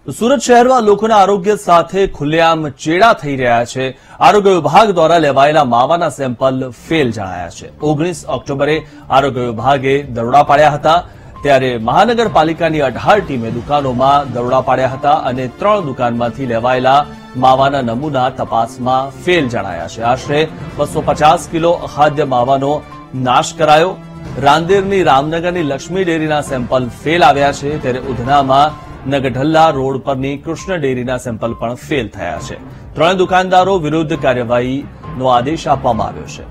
સુરત શહેરમાં લોકોના આરોગ્ય સાથે ખુલ્લેઆમ ચેડા થઈ રહ્યા છે। આરોગ્ય વિભાગ દ્વારા લેવાયેલા માવાના સેમ્પલ ફેલ જણાયા છે। 19 ઓક્ટોબરે આરોગ્ય વિભાગે દરોડા પાડ્યા હતા, ત્યારે મહાનગરપાલિકાની 18 ટીમે દુકાનોમાં દરોડા પાડ્યા હતા અને 3 દુકાનમાંથી લેવાયેલા માવાના નમૂના તપાસમાં ફેલ જણાયા છે। આશરે 250 કિલો અખાદ્ય માવાનો નાશ કરાયો। રાંદેરની રામનગરની લક્ષ્મી ડેરીના સેમ્પલ ફેલ આવ્યા છે, ત્યારે ઉધનામાં નગઢલ્લા રોડ પરની કૃષ્ણ ડેરીના સેમ્પલ પણ ફેલ થયા છે। 3 દુકાનદારો વિરુદ્ધ કાર્યવાહીનો આદેશ આપવામાં આવ્યો છે।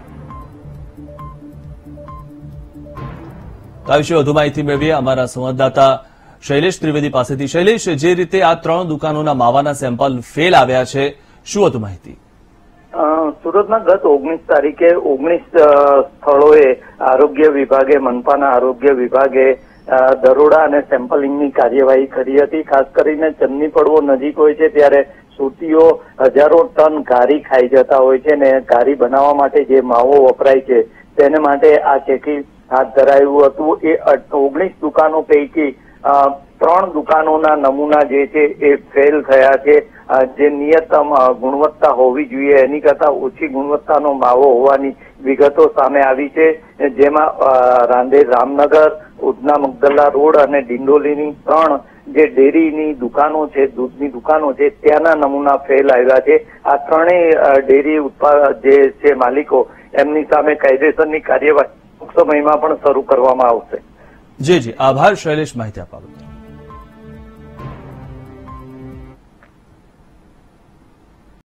આ વિશે વધુ માહિતી મેળવીએ અમારા સંવાદદાતા શૈલેષ ત્રિવેદી પાસેથી। શૈલેષ, જે રીતે આ 3 દુકાનોના માવાના સેમ્પલ ફેલ આવ્યા છે, શું વધુ માહિતી? સુરતમાં ગત 19 તારીખે 19 સ્થળોએ આરોગ્ય વિભાગે, મનપાના આરોગ્ય વિભાગે દરોડા અને સેમ્પલિંગની કાર્યવાહી કરી હતી। ખાસ કરીને ચન્ની પડવો નજીક હોય છે ત્યારે સુરતીઓ હજારો ટન ઘારી ખાઈ જતા હોય છે ને ઘારી બનાવવા માટે જે માવો વપરાય છે તેને માટે આ ચેકિંગ હાથ ધરાયું હતું। એ 19 દુકાનો પૈકી 3 દુકાનોના નમૂના જે છે એ ફેલ થયા છે। જે નિયત ગુણવત્તા હોવી જોઈએ એની કરતા ઓછી ગુણવત્તાનો માવો હોવાની વિગતો સામે આવી છે, જેમાં રાંદેર રામનગર, ઉધના મગદલ્લા રોડ અને ડિંડોલીની 3 જે ડેરીની દુકાનો છે, દૂધની દુકાનો છે, ત્યાંના નમૂના ફેલ આવ્યા છે। આ 3 ડેરી જે છે માલિકો, એમની સામે કાયદેસરની કાર્યવાહી ટૂંક સમયમાં પણ શરૂ કરવામાં આવશે। જી, આભાર શૈલેષ માહિતી આપવા બદલ।